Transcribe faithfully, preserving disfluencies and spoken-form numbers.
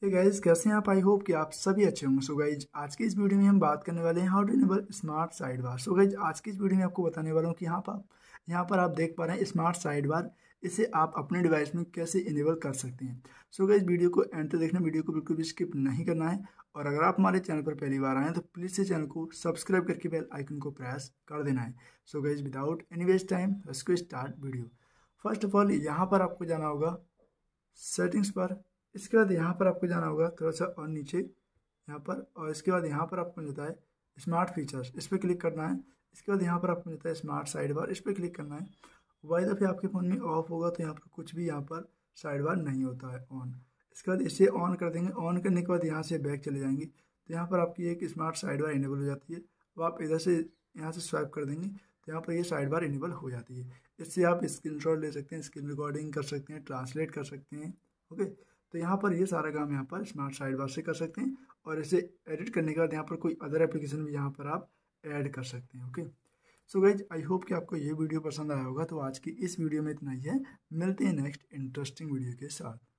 Hey guys, कैसे हैं आप? आई होप कि आप सभी अच्छे होंगे। सो गाइज, आज की इस वीडियो में हम बात करने वाले हैं how to enable smart side bar. So guys, आज की इस वीडियो में आपको बताने वाला हूं कि यहाँ पर आप यहाँ पर आप देख पा रहे हैं स्मार्ट साइड बार। इसे आप अपने डिवाइस में कैसे इनेबल कर सकते हैं। सो गाइज, वीडियो को एंड तक देखना, वीडियो को बिल्कुल भी स्किप नहीं करना है। और अगर आप हमारे चैनल पर पहली बार आए हैं तो प्लीज़ से चैनल को सब्सक्राइब करके बेल आइकन को प्रेस कर देना है। So guys, without any waste time let's go start video. First of all यहाँ पर आपको जाना होगा सेटिंग्स पर। इसके बाद यहाँ पर आपको जाना होगा थोड़ा सा और नीचे यहाँ पर, और इसके बाद यहाँ पर आपको मिलता है स्मार्ट फीचर्स, इस पर क्लिक करना है। इसके बाद यहाँ पर आपको मिलता है स्मार्ट साइड बार, इस पर क्लिक करना है। वाई दफ़े आपके फ़ोन में ऑफ होगा तो यहाँ पर कुछ भी यहाँ पर साइड बार नहीं होता है ऑन। इसके बाद इसे ऑन कर देंगे। ऑन करने के बाद यहाँ से बैक चले जाएंगे तो यहाँ पर आपकी एक स्मार्ट साइड बार इनेबल हो जाती है। अब आप इधर से यहाँ से स्वाइप कर देंगे तो यहाँ पर ये साइड बार इनेबल हो जाती है। इससे आप स्क्रीनशॉट ले सकते हैं, स्क्रीन रिकॉर्डिंग कर सकते हैं, ट्रांसलेट कर सकते हैं। ओके, तो यहाँ पर ये सारा काम यहाँ पर स्मार्ट साइड बार से कर सकते हैं। और इसे एडिट करने के बाद यहाँ पर कोई अदर एप्लीकेशन भी यहाँ पर आप ऐड कर सकते हैं। Okay, so guys, I hope कि आपको ये वीडियो पसंद आया होगा। तो आज की इस वीडियो में इतना ही है। मिलते हैं नेक्स्ट इंटरेस्टिंग वीडियो के साथ।